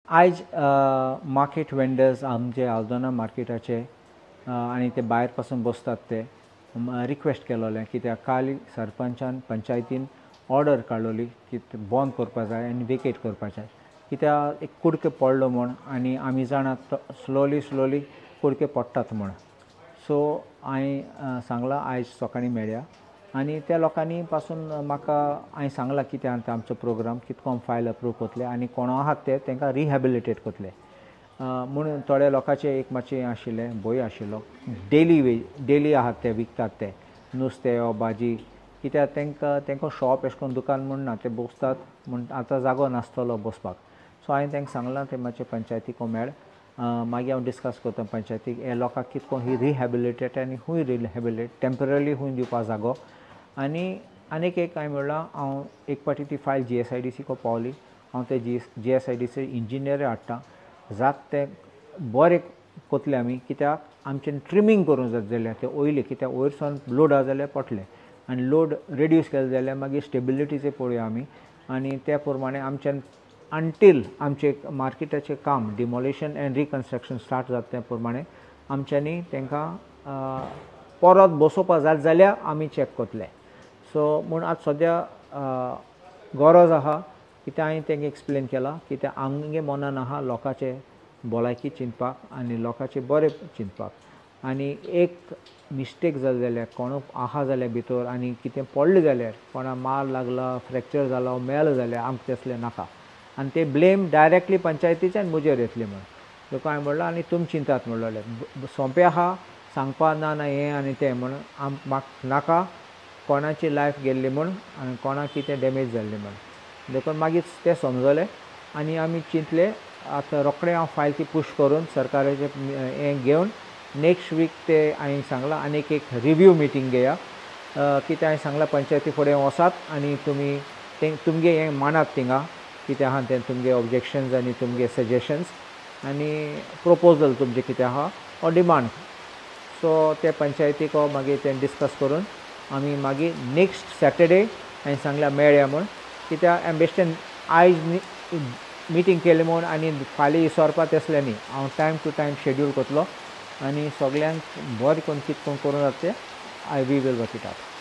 आयज market vendors आमचे आल्दोना मार्केटाचे आनी ते भायर पासून बसतात ते रिक्वेस्ट केलोलें कित्याक काल सरपंचान पंचायतीन ऑर्डर काडलोली की बंद करपा जाय आनी वेकेट करपा जाय कित्याक एक कुडके पडलो म्हूण आनी आमी जाणात स्लोली कुडके पडटात म्हूण. सो हांवें सांगलां आयज सकाळीं मेळया आनी त्या लोकांनी पासून म्हाका हांवें सांगलां कितें आसा आमचो प्रोग्राम कितको फायल अप्रूव करतले आनी कोण आहात ते तांकां रिहॅबिलिटेट करतले म्हणून थोड्या लोकांचें एक मातशें आशिल्लें भंय आशिल्लो. डेली आहात ते विकतात ते नुस्तें वा भाजी कित्याक तांकां शॉप अशें करून दुकान म्हूण ना ते बसतात म्हूण आतां जागो नासतलो बसपाक. सो हांवें तांकां सांगलां ते मातशें पंचायतीक मेळ मागीर हांव डिस्कस करता पंचायतीक हे लोकांक कितको ही रिहॅबिलिटेट आनी खूंय रिहॅबिलिटेट टेम्पररी खूंय दिवपा जागो आनीक एक हांवें म्हणलां हांव एक पाटी ती फायल GSIDC को पावली हांव ते GSIDC इंजिनियर हाडटा जात ते बरें कोतले आमी कित्याक आमचें ट्रिमींग करूंक जाय जाल्यार ते वयले कित्याक वयर सावन लोड आसा जाल्यार पटले आनी लोड रेड्यूस केले जाल्यार मागीर स्टेबिलिटीचे पळोवया आमी आनी त्या प्रमाणे आमच्यान अंटील आमचे मार्केटाचें काम डिमोलिशन एंड रिकन्स्ट्रक्शन स्टार्ट जाता त्या प्रमाणे आमच्यांनी तांकां परत बसोवपा जाय जाल्यार आमी चॅक करतले. सो म्हूण आज सद्या गरज आहा कित्याक हांवें तांकां एक्सप्लेन केलां कित्याक आमगे मनान आहा लोकांचे भलायकी चिंतपाक आनी लोकांचे बरें चिंतपाक आनी एक मिस्टेक जाली जाल्यार कोणूय आहा जाल्यार भितर आनी कितें पडलें जाल्यार कोणा मार लागला फ्रॅक्चर जाला मेलो जाल्यार आमकां तसलें नाका आनी ते ब्लेम डायरेक्टली पंचायतीच्यान म्हजेर येतले म्हूण देखून हांवें म्हणलां आनी तुमी चिंतात म्हणलें सोंपें आहा सांगपा ना हें आनी तें म्हूण म्हाका नाका कोणाची लायफ गेल्ली म्हूण आनी कोणाक कितें डॅमेज जाल्लें म्हूण देखून मागीर ते समजलें आनी आमी चिंतलें आतां रोखडें हांव फायल ती पुश करून सरकाराचें हें घेवन नेक्स्ट वीक ते हांवें सांगलां आनीक एक रिव्यू मिटींग घेया कित्याक हांवें सांगलां पंचायती फुडें वसात आनी तुमी तुमगे हें मांडात थिंगा कितें आहा तें तुमगे ऑब्जेक्शन्स आनी तुमगे सजेशन्स आनी प्रोपोजल तुमचें कितें आहा ओ डिमांड. सो ते पंचायतीक मागीर तें डिस्कस करून आमी मागीर नेक्स्ट सॅटर्डे हांवें सांगल्यार मेळया म्हूण कित्याक हांवें बेश्टें आयज मिटींग केली म्हूण आनी फाल्यां विसरपा तसलें न्ही हांव टायम टू टायम शेड्यूल करतलो आनी सगळ्यांक बरें करून कितें करून जाता तें we will work it out.